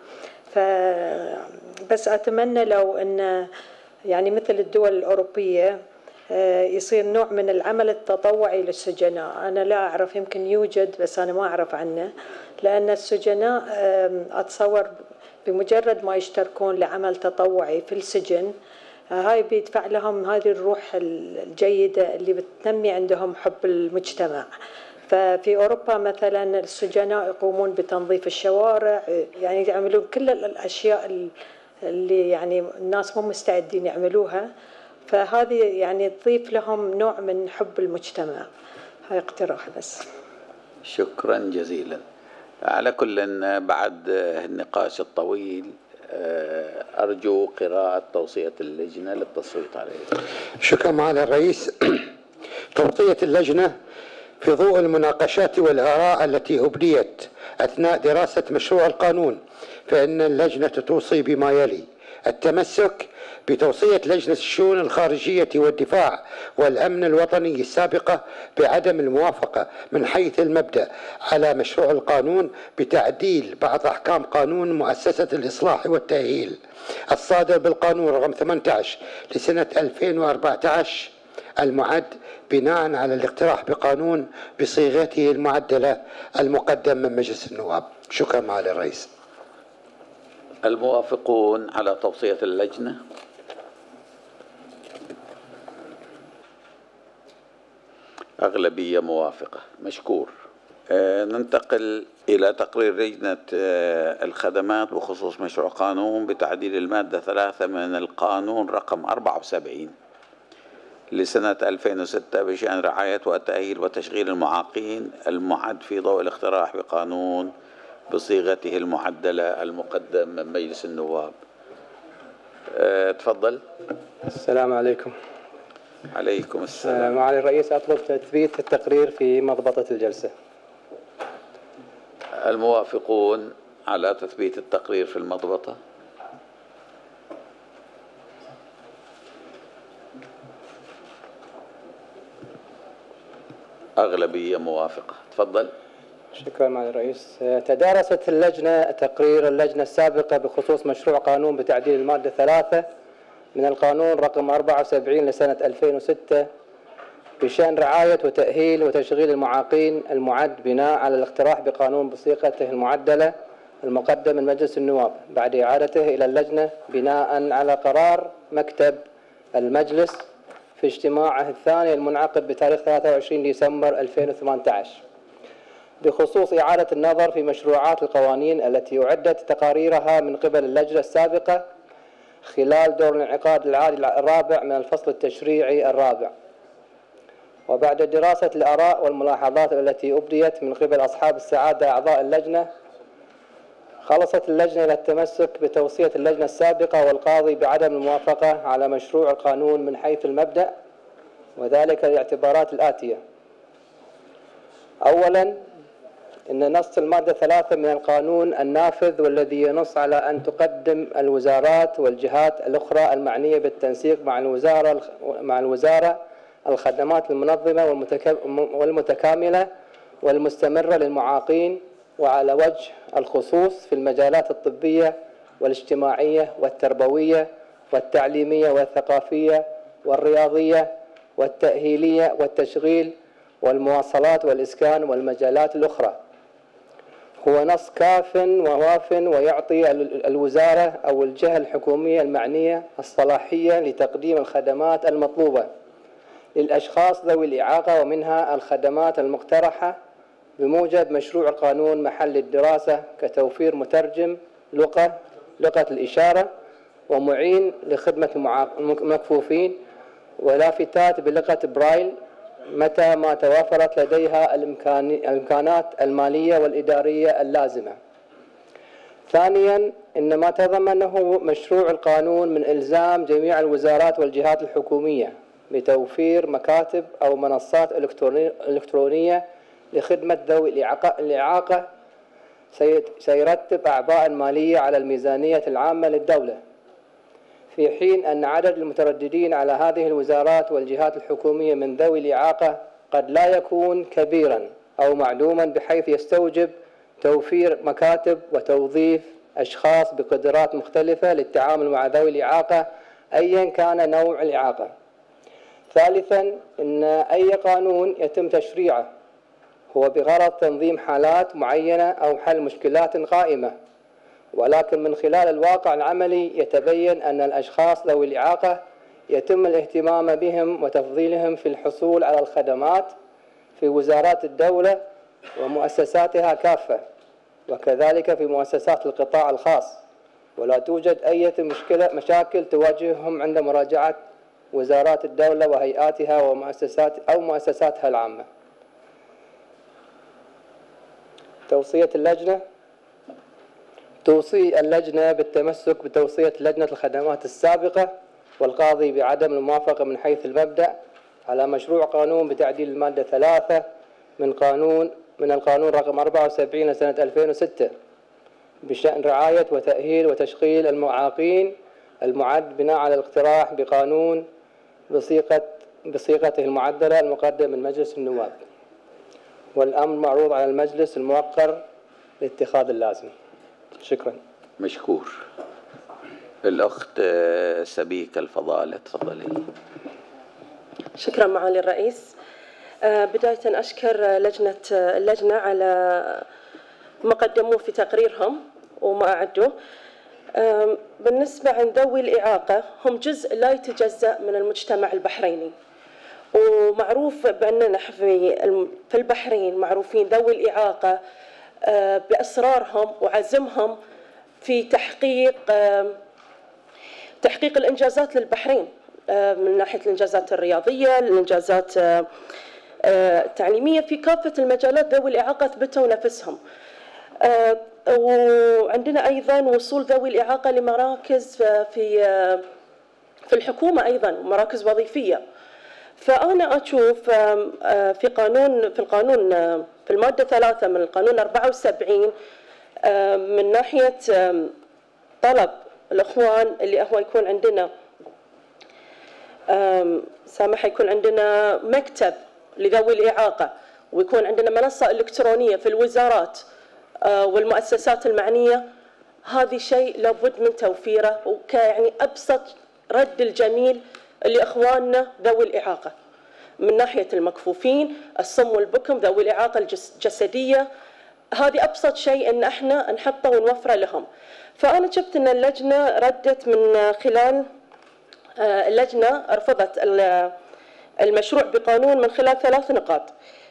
بس أتمنى لو أن يعني مثل الدول الأوروبية يصير نوع من العمل التطوعي للسجناء. أنا لا أعرف، يمكن يوجد بس أنا ما أعرف عنه، لأن السجناء أتصور بمجرد ما يشتركون لعمل تطوعي في السجن هاي بيدفع لهم هذه الروح الجيدة اللي بتنمي عندهم حب المجتمع. ففي أوروبا مثلا السجناء يقومون بتنظيف الشوارع، يعني يعملون كل الأشياء اللي يعني الناس مو مستعدين يعملوها، فهذه يعني تضيف لهم نوع من حب المجتمع. هاي اقتراح بس. شكرا جزيلا. على كل بعد النقاش الطويل أرجو قراءة توصية اللجنة للتصويت عليه. شكرا معالي الرئيس. توصية اللجنة في ضوء المناقشات والآراء التي أبديت أثناء دراسة مشروع القانون، فإن اللجنة توصي بما يلي: التمسك بتوصية لجنة الشؤون الخارجية والدفاع والأمن الوطني السابقة بعدم الموافقة من حيث المبدأ على مشروع القانون بتعديل بعض أحكام قانون مؤسسة الإصلاح والتأهيل الصادر بالقانون رقم 18 لسنة 2014 المعد بناء على الاقتراح بقانون بصيغته المعدلة المقدم من مجلس النواب. شكرا معالي الرئيس. الموافقون على توصية اللجنة؟ أغلبية موافقة. مشكور. ننتقل إلى تقرير لجنة الخدمات بخصوص مشروع قانون بتعديل المادة 3 من القانون رقم 74 لسنة 2006 بشأن رعاية وتأهيل وتشغيل المعاقين المعد في ضوء الاقتراح بقانون بصيغته المعدلة المقدم من مجلس النواب. تفضل. السلام عليكم. عليكم السلام. معالي الرئيس، أطلب تثبيت التقرير في مضبطة الجلسة. الموافقون على تثبيت التقرير في المضبطة؟ أغلبية موافقة. تفضل. شكرا معالي الرئيس. تدارست اللجنة تقرير اللجنة السابقة بخصوص مشروع قانون بتعديل المادة 3 من القانون رقم 74 لسنة 2006 بشأن رعاية وتأهيل وتشغيل المعاقين المعد بناء على الاقتراح بقانون بصيغته المعدلة المقدم من مجلس النواب بعد إعادته إلى اللجنة بناء على قرار مكتب المجلس في اجتماعه الثاني المنعقد بتاريخ 23 ديسمبر 2018. بخصوص إعادة النظر في مشروعات القوانين التي أعدت تقاريرها من قبل اللجنة السابقة خلال دور الانعقاد العادي الرابع من الفصل التشريعي الرابع. وبعد دراسة الآراء والملاحظات التي أبديت من قبل أصحاب السعادة أعضاء اللجنة، خلصت اللجنة إلى التمسك بتوصية اللجنة السابقة والقاضي بعدم الموافقة على مشروع القانون من حيث المبدأ، وذلك لاعتبارات الآتية: أولاً، إن نص المادة 3 من القانون النافذ والذي ينص على أن تقدم الوزارات والجهات الأخرى المعنية بالتنسيق مع الوزارة الخدمات المنظمة والمتكاملة والمستمرة للمعاقين، وعلى وجه الخصوص في المجالات الطبية والاجتماعية والتربوية والتعليمية والثقافية والرياضية والتأهيلية والتشغيل والمواصلات والإسكان والمجالات الأخرى. هو نص كاف وواف ويعطي الوزارة أو الجهة الحكومية المعنية الصلاحية لتقديم الخدمات المطلوبة للأشخاص ذوي الإعاقة، ومنها الخدمات المقترحة بموجب مشروع القانون محل الدراسة كتوفير مترجم لغة الإشارة ومعين لخدمة المكفوفين ولافتات بلغة برايل متى ما توافرت لديها الإمكانات المالية والإدارية اللازمة. ثانياً، إن ما تضمنه مشروع القانون من إلزام جميع الوزارات والجهات الحكومية بتوفير مكاتب أو منصات إلكترونية لخدمة ذوي الإعاقة سيرتب أعباء مالية على الميزانية العامة للدولة، في حين أن عدد المترددين على هذه الوزارات والجهات الحكومية من ذوي الإعاقة قد لا يكون كبيراً أو معدوماً بحيث يستوجب توفير مكاتب وتوظيف أشخاص بقدرات مختلفة للتعامل مع ذوي الإعاقة أياً كان نوع الإعاقة. ثالثاً، إن أي قانون يتم تشريعه هو بغرض تنظيم حالات معينة أو حل مشكلات قائمة، ولكن من خلال الواقع العملي يتبين أن الأشخاص ذوي الإعاقة يتم الاهتمام بهم وتفضيلهم في الحصول على الخدمات في وزارات الدولة ومؤسساتها كافة، وكذلك في مؤسسات القطاع الخاص، ولا توجد أي مشاكل تواجههم عند مراجعة وزارات الدولة وهيئاتها ومؤسساتها العامة. توصية اللجنة: توصي اللجنة بالتمسك بتوصية لجنة الخدمات السابقة والقاضي بعدم الموافقة من حيث المبدأ على مشروع قانون بتعديل المادة 3 من القانون رقم 74 لسنة 2006 بشأن رعاية وتأهيل وتشغيل المعاقين، المعد بناء على الاقتراح بقانون بصيغته المعدلة المقدم من مجلس النواب، والأمر معروض على المجلس الموقر لاتخاذ اللازم. شكرا. مشكور. الأخت سبيك الفضالة، تفضلي. شكرا معالي الرئيس. بداية أشكر اللجنة على ما قدموه في تقريرهم وما أعدوه. بالنسبة عن ذوي الإعاقة، هم جزء لا يتجزأ من المجتمع البحريني، ومعروف بأننا في البحرين معروفين ذوي الإعاقة بإصرارهم وعزمهم في تحقيق الإنجازات للبحرين، من ناحية الإنجازات الرياضية، الإنجازات التعليمية، في كافة المجالات ذوي الإعاقة ثبتوا نفسهم. وعندنا أيضا وصول ذوي الإعاقة لمراكز في الحكومة أيضا، مراكز وظيفية. فأنا أشوف في المادة 3 من القانون 74 من ناحية طلب الإخوان اللي هو يكون عندنا يكون عندنا مكتب لذوي الإعاقة، ويكون عندنا منصة إلكترونية في الوزارات والمؤسسات المعنية. هذا شيء لابد من توفيره، وكيعني أبسط رد الجميل لإخواننا ذوي الإعاقة من ناحية المكفوفين، الصم والبكم، ذوي الإعاقة الجسدية. هذه أبسط شيء إن احنا نحطه ونوفره لهم. فأنا شفت إن اللجنة ردت من خلال اللجنة رفضت المشروع بقانون من خلال 3 نقاط.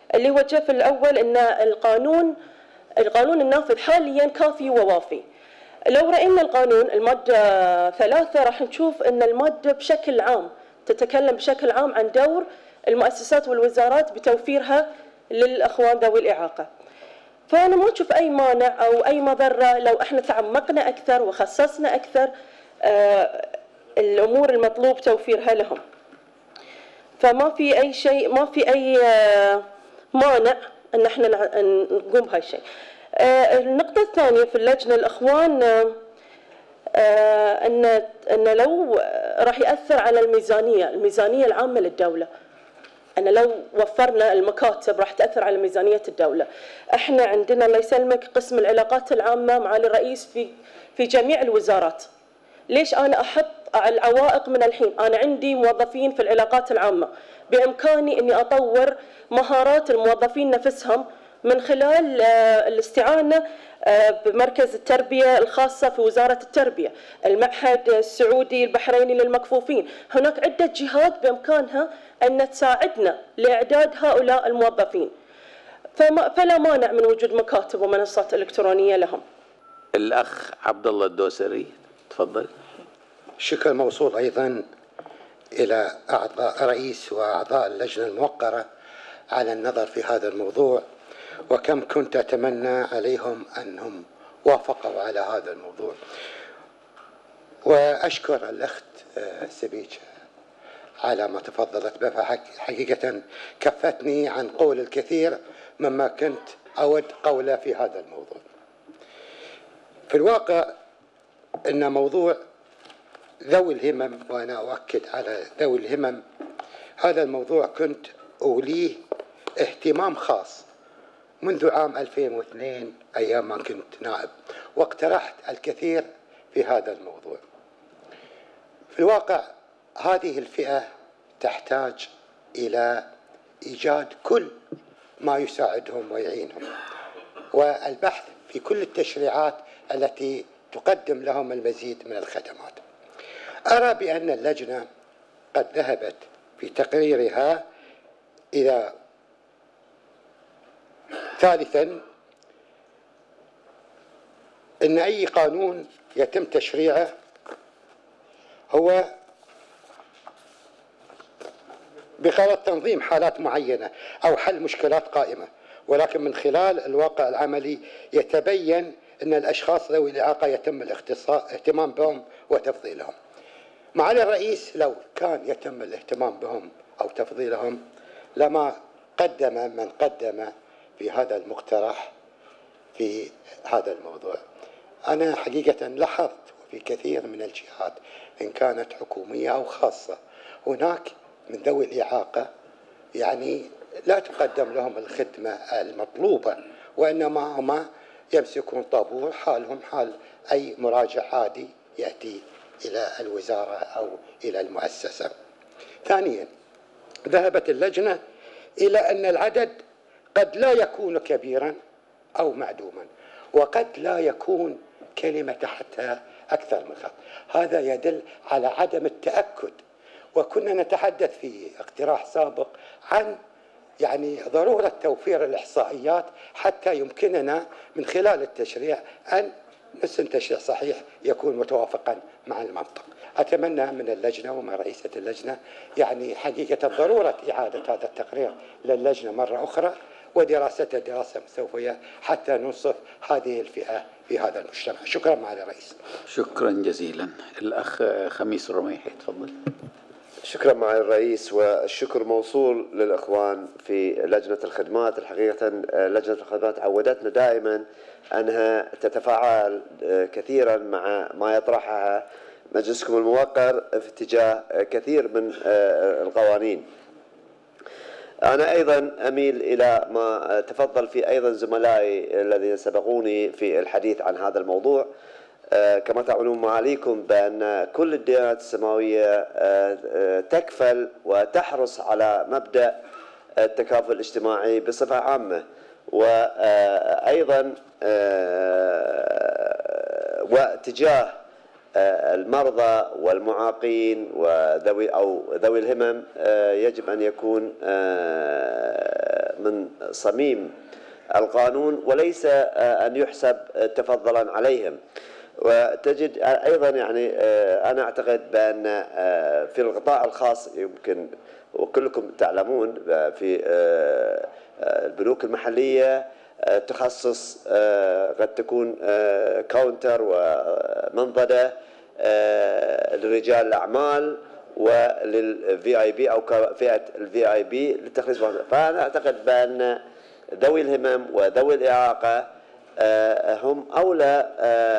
اللي هو الجزء الأول أن القانون النافذ حاليا كافي ووافي. لو رأينا القانون المادة 3 راح نشوف أن المادة بشكل عام تتكلم بشكل عام عن دور المؤسسات والوزارات بتوفيرها للأخوان ذوي الإعاقة. فأنا ما أشوف أي مانع أو أي مضرة لو إحنا تعمقنا أكثر وخصصنا أكثر الأمور المطلوب توفيرها لهم. فما في أي شيء، ما في أي مانع أن إحنا نقوم بهالشيء. النقطة الثانية في اللجنة الأخوان أن لو راح يأثر على الميزانية العامة للدولة. أن لو وفرنا المكاتب راح تأثر على ميزانية الدولة. احنا عندنا الله يسلمك قسم العلاقات العامة معالي الرئيس في جميع الوزارات. ليش أنا أحط العوائق من الحين؟ أنا عندي موظفين في العلاقات العامة، بإمكاني أني أطور مهارات الموظفين نفسهم من خلال الاستعانة بمركز التربية الخاصة في وزارة التربية، المعهد السعودي البحريني للمكفوفين. هناك عدة جهات بإمكانها أن تساعدنا لإعداد هؤلاء الموظفين، فلا مانع من وجود مكاتب ومنصات إلكترونية لهم. الأخ عبد الله الدوسري تفضل. شكر موصول أيضا إلى أعضاء رئيس وأعضاء اللجنة الموقرة على النظر في هذا الموضوع، وكم كنت أتمنى عليهم أنهم وافقوا على هذا الموضوع. وأشكر الأخت سبيج على ما تفضلت به، حقيقة كفتني عن قول الكثير مما كنت أود قوله في هذا الموضوع. في الواقع أن موضوع ذوي الهمم، وأنا أؤكد على ذوي الهمم، هذا الموضوع كنت أوليه اهتمام خاص منذ عام 2002 أيام ما كنت نائب، واقترحت الكثير في هذا الموضوع. في الواقع هذه الفئة تحتاج إلى إيجاد كل ما يساعدهم ويعينهم، والبحث في كل التشريعات التي تقدم لهم المزيد من الخدمات. أرى بأن اللجنة قد ذهبت في تقريرها إلى ثالثا أن أي قانون يتم تشريعه هو بغرض تنظيم حالات معينة أو حل مشكلات قائمة، ولكن من خلال الواقع العملي يتبين أن الأشخاص ذوي الإعاقة يتم الاهتمام بهم وتفضيلهم. معالي الرئيس لو كان يتم الاهتمام بهم أو تفضيلهم لما قدم من قدم في هذا المقترح في هذا الموضوع. أنا حقيقة لاحظت في كثير من الجهات إن كانت حكومية أو خاصة هناك من ذوي الإعاقة يعني لا تقدم لهم الخدمة المطلوبة، وإنما هم يمسكون طابور حالهم حال أي مراجع عادي يأتي إلى الوزارة أو إلى المؤسسة. ثانيا، ذهبت اللجنة إلى أن العدد قد لا يكون كبيرا أو معدوما، وقد لا يكون كلمة تحتها أكثر من خط. هذا يدل على عدم التأكد، وكنا نتحدث في اقتراح سابق عن يعني ضرورة توفير الإحصائيات حتى يمكننا من خلال التشريع أن نسن تشريع صحيح يكون متوافقا مع المنطق. أتمنى من اللجنة ومن رئيسة اللجنة يعني حقيقة ضرورة إعادة هذا التقرير للجنة مرة أخرى ودراسته دراسة مسوية حتى ننصف هذه الفئة في هذا المجتمع. شكرا معالي الرئيس. شكرا جزيلا. الأخ خميس الرميحي تفضل. شكرا معالي الرئيس، والشكر موصول للإخوان في لجنة الخدمات. الحقيقة لجنة الخدمات عودتنا دائما أنها تتفاعل كثيرا مع ما يطرحها مجلسكم الموقر في اتجاه كثير من القوانين. أنا أيضا أميل إلى ما تفضل فيه أيضا زملائي الذين سبقوني في الحديث عن هذا الموضوع. كما تعلمون معاليكم بأن كل الديانات السماوية تكفل وتحرص على مبدأ التكافل الاجتماعي بصفة عامة، وأيضا واتجاه المرضى والمعاقين وذوي الهمم يجب أن يكون من صميم القانون وليس أن يحسب تفضلا عليهم. وتجد أيضا يعني أنا أعتقد بأن في القطاع الخاص يمكن وكلكم تعلمون في البنوك المحلية تخصص قد تكون كاونتر ومنضدة لرجال الأعمال وللفي اي بي أو فئة الفي اي بي للتخليص. فأنا أعتقد بأن ذوي الهمم وذوي الإعاقة هم أولى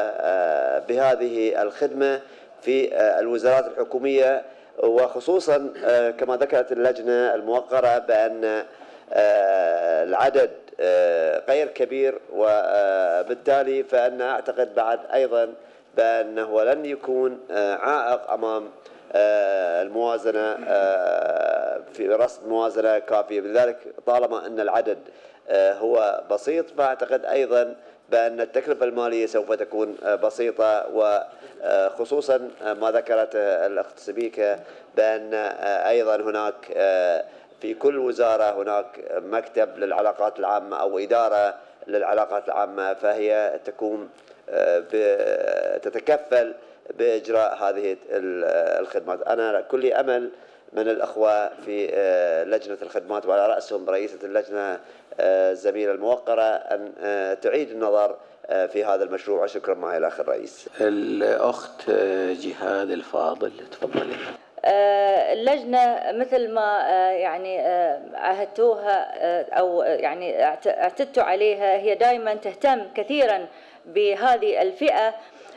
بهذه الخدمة في الوزارات الحكومية، وخصوصا كما ذكرت اللجنة الموقرة بأن العدد غير كبير، وبالتالي فأنا أعتقد بعد أيضا بأنه لن يكون عائق أمام الموازنة في رسم موازنة كافية. لذلك طالما أن العدد هو بسيط فأعتقد أيضا بأن التكلفة المالية سوف تكون بسيطة، وخصوصا ما ذكرت الأخت سبيكة بأن أيضا هناك في كل وزارة هناك مكتب للعلاقات العامة أو إدارة للعلاقات العامة، فهي تكون تتكفل بإجراء هذه الخدمات. أنا كل أمل من الأخوة في لجنة الخدمات وعلى رأسهم رئيسة اللجنة الزميلة الموقرة أن تعيد النظر في هذا المشروع. شكرا معي الأخ الرئيس. الأخت جهاد الفاضل تفضلي. اللجنة مثل ما يعني عهدتوها أو يعني اعتدتوا عليها، هي دائما تهتم كثيرا بهذه الفئة،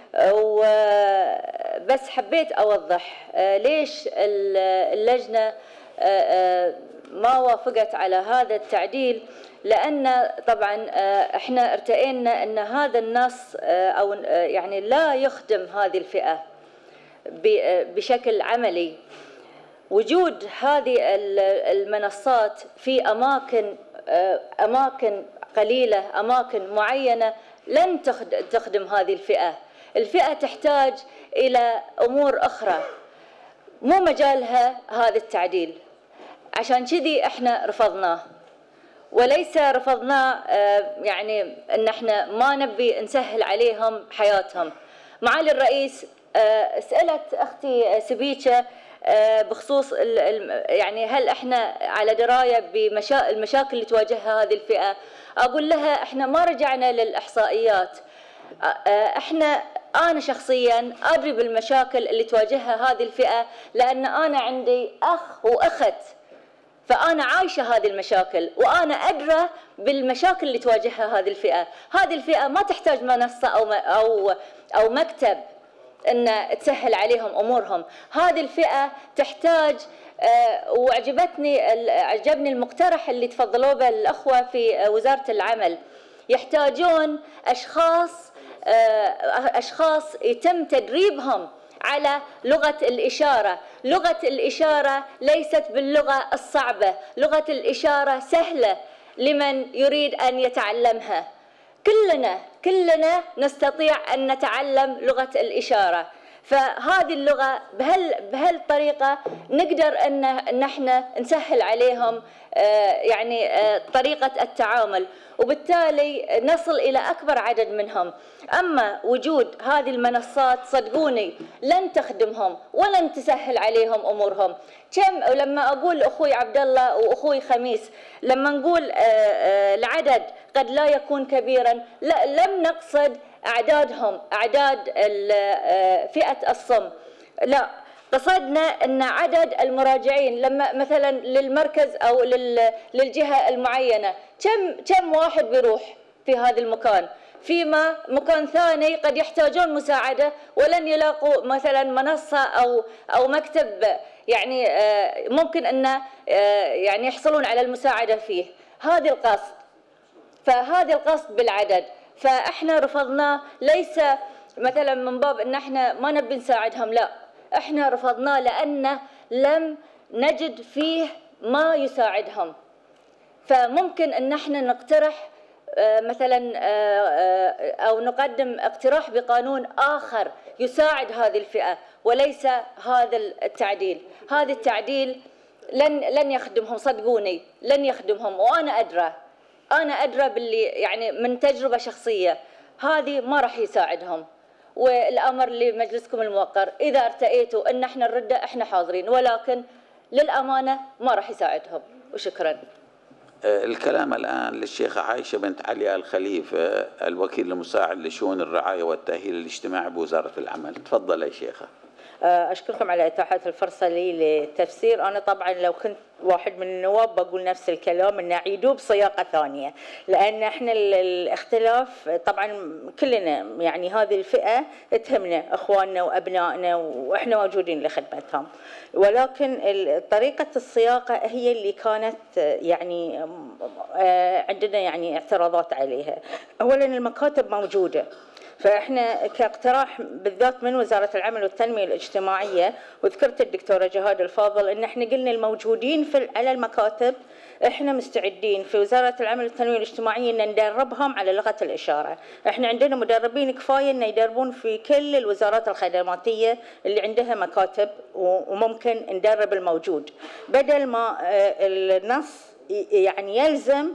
وبس حبيت أوضح ليش اللجنة ما وافقت على هذا التعديل. لأن طبعا احنا ارتئينا أن هذا النص أو يعني لا يخدم هذه الفئة بشكل عملي. وجود هذه المنصات في أماكن قليلة، أماكن معينة، لن تخدم هذه الفئة. الفئة تحتاج إلى أمور أخرى مو مجالها هذا التعديل، عشان كذي احنا رفضناه. وليس رفضناه يعني ان احنا ما نبي نسهل عليهم حياتهم. معالي الرئيس، سألت اختي سبيكة بخصوص يعني هل احنا على دراية بالمشاكل اللي تواجهها هذه الفئة؟ اقول لها احنا ما رجعنا للإحصائيات. أنا شخصيا أدري بالمشاكل اللي تواجهها هذه الفئة، لأن أنا عندي أخ وأخت، فأنا عايشة هذه المشاكل وأنا أدرى بالمشاكل اللي تواجهها هذه الفئة. هذه الفئة ما تحتاج منصة أو مكتب أن تسهل عليهم أمورهم. هذه الفئة تحتاج وعجبني المقترح اللي تفضلوه به الأخوة في وزارة العمل. يحتاجون أشخاص يتم تدريبهم على لغة الإشارة. لغة الإشارة ليست باللغة الصعبة، لغة الإشارة سهلة لمن يريد أن يتعلمها. كلنا نستطيع أن نتعلم لغة الإشارة. فهذه اللغة بهالطريقة نقدر أن احنا نسهل عليهم يعني طريقة التعامل، وبالتالي نصل إلى أكبر عدد منهم. أما وجود هذه المنصات صدقوني لن تخدمهم ولن تسهل عليهم أمورهم. لما أقول أخوي عبد الله وأخوي خميس، لما نقول العدد قد لا يكون كبيرا، لم نقصد أعدادهم، أعداد فئة الصم، لا، قصدنا أن عدد المراجعين لما مثلا للمركز أو للجهة المعينة كم واحد بيروح في هذا المكان، فيما مكان ثاني قد يحتاجون مساعدة ولن يلاقوا مثلا منصة أو مكتب يعني ممكن أن يعني يحصلون على المساعدة فيه. هذا القصد، فهذا القصد بالعدد. فإحنا رفضناه ليس مثلا من باب أن احنا ما نبي نساعدهم، لا، احنا رفضناه لأن لم نجد فيه ما يساعدهم. فممكن أن احنا نقترح مثلا أو نقدم اقتراح بقانون آخر يساعد هذه الفئة وليس هذا التعديل. هذا التعديل لن يخدمهم، صدقوني لن يخدمهم. وأنا أدرى باللي يعني من تجربة شخصية هذه ما راح يساعدهم. والأمر لمجلسكم الموقر، إذا ارتئيتوا أن احنا نرده احنا حاضرين، ولكن للأمانة ما راح يساعدهم. وشكرا. الكلام الآن للشيخة عائشة بنت علي الخليفة، الوكيل المساعد لشؤون الرعاية والتأهيل الاجتماعي بوزارة العمل. تفضل يا شيخة. أشكركم على إتاحة الفرصة لي للتفسير. أنا طبعا لو كنت واحد من النواب بقول نفس الكلام، إن نعيدوه بصياغة ثانية، لأن إحنا الاختلاف طبعا كلنا يعني هذه الفئة تهمنا، إخواننا وأبنائنا وإحنا موجودين لخدمتهم، ولكن طريقة الصياغة هي اللي كانت يعني عندنا يعني اعتراضات عليها. أولا المكاتب موجودة، فإحنا كاقتراح بالذات من وزارة العمل والتنمية الاجتماعية، وذكرت الدكتورة جهاد الفاضل إن إحنا قلنا الموجودين على المكاتب إحنا مستعدين في وزارة العمل والتنمية الاجتماعية إن ندربهم على لغة الإشارة. إحنا عندنا مدربين كفاية إن يدربون في كل الوزارات الخدماتية اللي عندها مكاتب، وممكن ندرب الموجود بدل ما النص يعني يلزم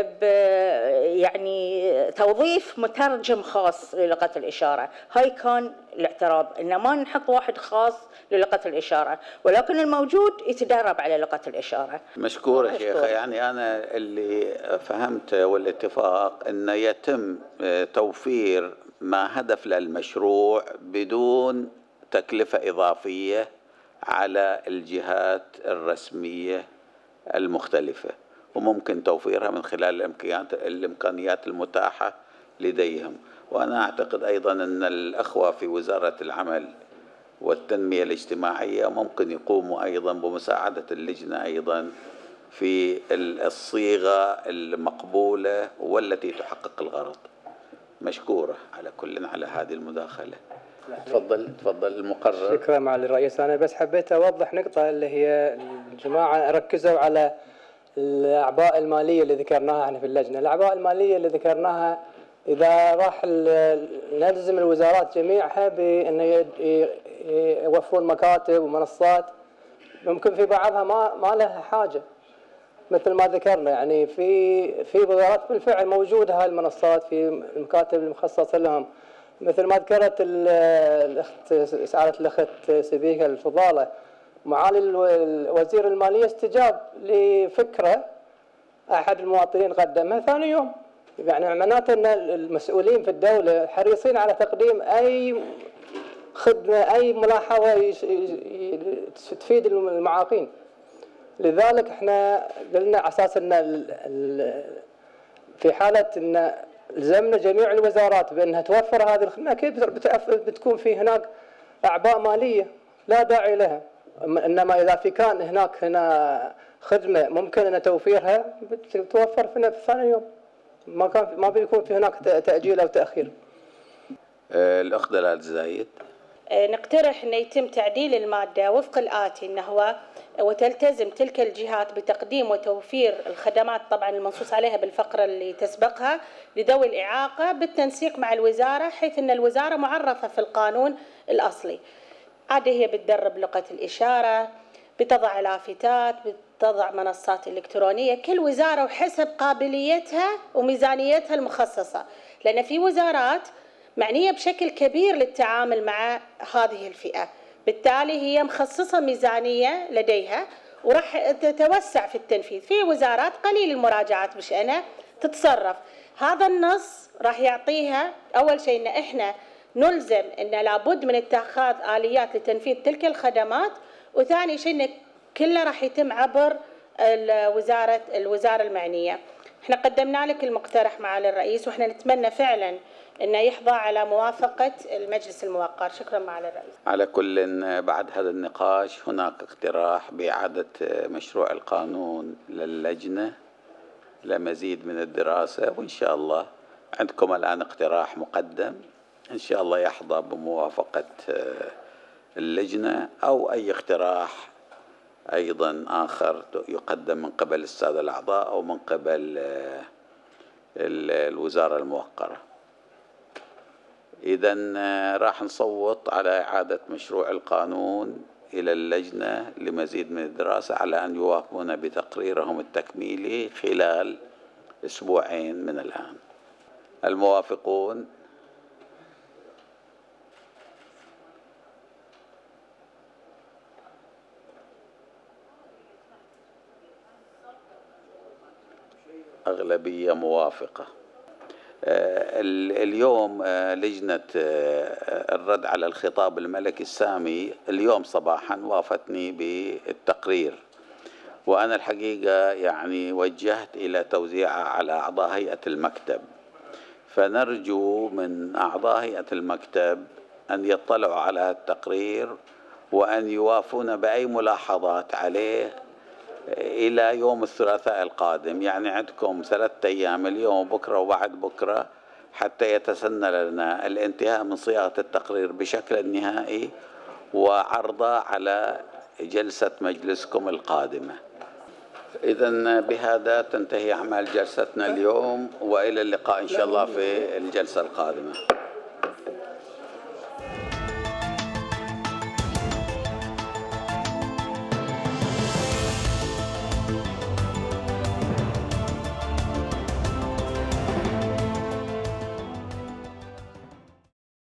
يعني توظيف مترجم خاص للغة الإشارة. هاي كان الاعتراض، إن ما نحط واحد خاص للغة الإشارة، ولكن الموجود يتدرب على لغة الإشارة. مشكورة شيخة. يعني أنا اللي فهمت والاتفاق أن يتم توفير ما هدف للمشروع بدون تكلفة إضافية على الجهات الرسمية المختلفة، وممكن توفيرها من خلال الإمكانيات المتاحة لديهم. وأنا أعتقد أيضا أن الأخوة في وزارة العمل والتنمية الاجتماعية ممكن يقوموا أيضا بمساعدة اللجنة أيضا في الصيغة المقبولة والتي تحقق الغرض. مشكورة على كل على هذه المداخلة. تفضل المقرر. شكرا معالي الرئيس. أنا بس حبيت أوضح نقطة، اللي هي الجماعة ركزوا على الأعباء المالية اللي ذكرناها احنا في اللجنة. الأعباء المالية اللي ذكرناها إذا راح نلزم الوزارات جميعها بأن يوفرون مكاتب ومنصات، ممكن في بعضها ما لها حاجة مثل ما ذكرنا. يعني في وزارات بالفعل موجودة هاي المنصات في المكاتب المخصصة لهم، مثل ما ذكرت سعادة الأخت سبيكة الفضالة. معالي وزير المالية استجاب لفكرة أحد المواطنين قدمها ثاني يوم. يعني معناته أن المسؤولين في الدولة حريصين على تقديم أي خدمة، أي ملاحظة تفيد المعاقين. لذلك احنا قلنا على أساس أن في حالة أن لزمنا جميع الوزارات بأنها توفر هذه الخدمة، أكيد بتكون في هناك أعباء مالية لا داعي لها. إنما إذا كان هنا خدمة ممكن أن توفيرها بتوفر في ثاني يوم، ما بيكون في هناك تأجيل أو تأخير. الأخ دلال زايد. نقترح أن يتم تعديل المادة وفق الآتي، أنه هو وتلتزم تلك الجهات بتقديم وتوفير الخدمات طبعا المنصوص عليها بالفقرة اللي تسبقها لذوي الإعاقة بالتنسيق مع الوزارة، حيث أن الوزارة معرفة في القانون الأصلي. عادة هي بتدرب لغة الإشارة، بتضع لافتات، بتضع منصات إلكترونية، كل وزارة وحسب قابليتها وميزانيتها المخصصة، لأن في وزارات معنية بشكل كبير للتعامل مع هذه الفئة، بالتالي هي مخصصة ميزانية لديها وراح تتوسع في التنفيذ. في وزارات قليل المراجعات بشأنها تتصرف. هذا النص راح يعطيها أول شيء أن إحنا نلزم أن لابد من اتخاذ آليات لتنفيذ تلك الخدمات، وثاني شيء أن كله راح يتم عبر الوزارة المعنية. احنا قدمنا لك المقترح معالي الرئيس، واحنا نتمنى فعلا انه يحظى على موافقة المجلس الموقر. شكرا معالي الرئيس. على كل بعد هذا النقاش هناك اقتراح بإعادة مشروع القانون للجنة لمزيد من الدراسة، وإن شاء الله عندكم الآن اقتراح مقدم إن شاء الله يحظى بموافقة اللجنة، أو أي اقتراح أيضا آخر يقدم من قبل السادة الأعضاء أو من قبل الوزارة الموقرة. إذن راح نصوت على إعادة مشروع القانون إلى اللجنة لمزيد من الدراسة على أن يوافقون بتقريرهم التكميلي خلال أسبوعين من الآن. الموافقون؟ أغلبية موافقة. اليوم لجنة الرد على الخطاب الملكي السامي اليوم صباحا وافتني بالتقرير، وأنا الحقيقة يعني وجهت إلى توزيعها على أعضاء هيئة المكتب، فنرجو من أعضاء هيئة المكتب أن يطلعوا على التقرير وأن يوافون بأي ملاحظات عليه إلى يوم الثلاثاء القادم. يعني عندكم 3 أيام، اليوم وبكرة وبعد بكرة، حتى يتسنى لنا الانتهاء من صياغة التقرير بشكل نهائي وعرضه على جلسة مجلسكم القادمة. إذن بهذا تنتهي أعمال جلستنا اليوم، وإلى اللقاء إن شاء الله في الجلسة القادمة.